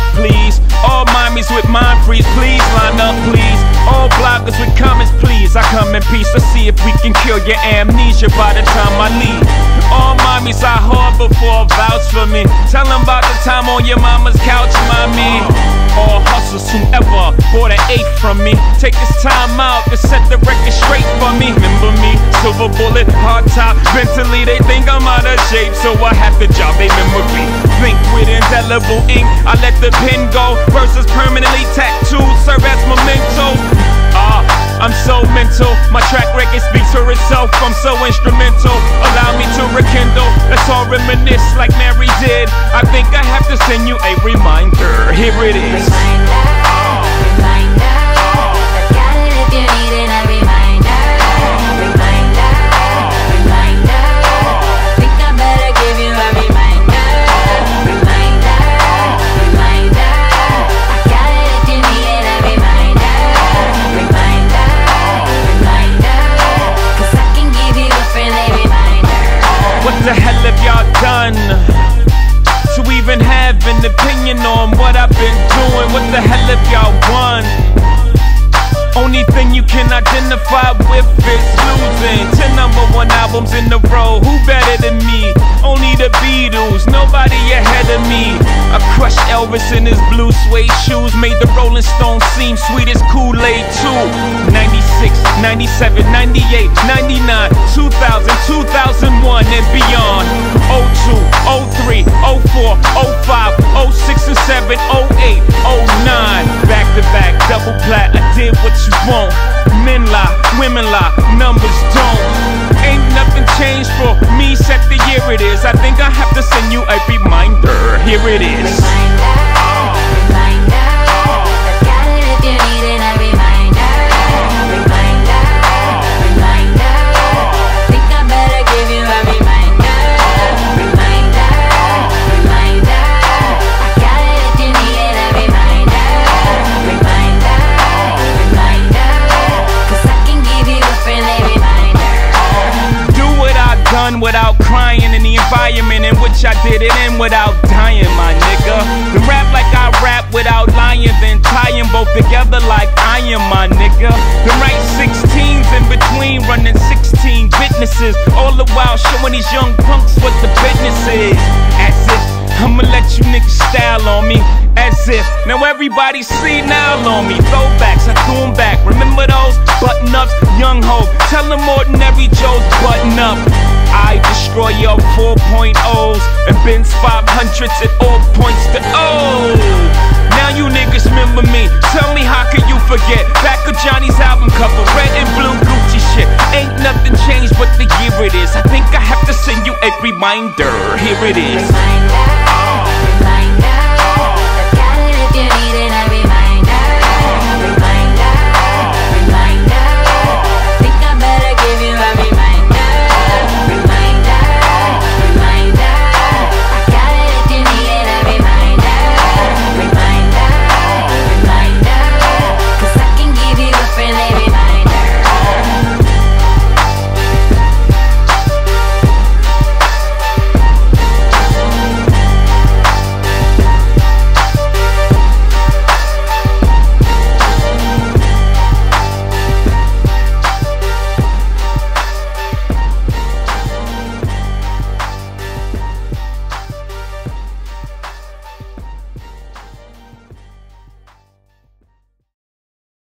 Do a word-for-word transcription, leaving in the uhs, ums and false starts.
up, please. All mommies with mind freeze, please line up, please. All bloggers with comments, please. I come in peace. Let's see if we can kill your amnesia by the time I leave. All mommies I harbor for vouch for me. Tell them about the time on your mama's couch, mommy. All hustlers whoever bought an eighth from me. Take this time out to set the record straight for me. Remember me, silver bullet, hard top, mentally they think I'm out of shape, so I have to jog they memory. Think with indelible ink, I let the pen go. Verses permanently tattooed, serve as mementos. Ah, I'm so mental, my track record speaks for itself. I'm so instrumental, allow me to rekindle. Let's all reminisce like Mary did. I think I have to send you a reminder. Here it is. Reminder, reminder, I got it if you need it, a reminder. Reminder, reminder, I think I better give you a reminder. Reminder, reminder, I got it if you need it, a reminder. Reminder, reminder, cause I can give you a friendly reminder. What the hell have y'all done to even have an opinion on what I've been doing? What the hell have y'all won? Only thing you can identify with is losing. Ten number one albums in a row, who better than me? Only the Beatles, nobody ahead of me. I crushed Elvis in his blue suede shoes, made the Rolling Stones seem sweet as Kool-Aid too. ninety-six, ninety-seven, ninety-eight, ninety-nine, two thousand, two thousand one and beyond. oh two, oh three, oh four, oh five, oh six and seven, oh eight, oh nine. Back to back, double plat, I did what you want. Men lie, women lie, numbers don't. Ain't nothing changed for me except the year it is. I think I have to send you a reminder. Here it is. Reminder, reminder, I got it if you need it, a reminder. Reminder, reminder, I think I better give you a reminder. Reminder, reminder, I got it if you need it, a reminder. Reminder, reminder, cause I can give you a friendly reminder. Do what I've done without crying in the environment in which I did it in without dying, my nigga. Then rap like I rap without lying, then tie them both together like I am, my nigga. Then write sixteens in between, running sixteen businesses, all the while showing these young punks what the business is. As if I'ma let you niggas style on me, as if now everybody see now on me. Throwbacks, I threw them back. Remember those button ups, young ho? Tell them ordinary Joe's button up. I destroy your four point ohs and Ben's five hundreds at all points to oh. Now you niggas remember me. Tell me how can you forget? Back of Johnny's album cover, red and blue Gucci shit. Ain't nothing changed but the year it is. I think I have to send you a reminder. Here it is.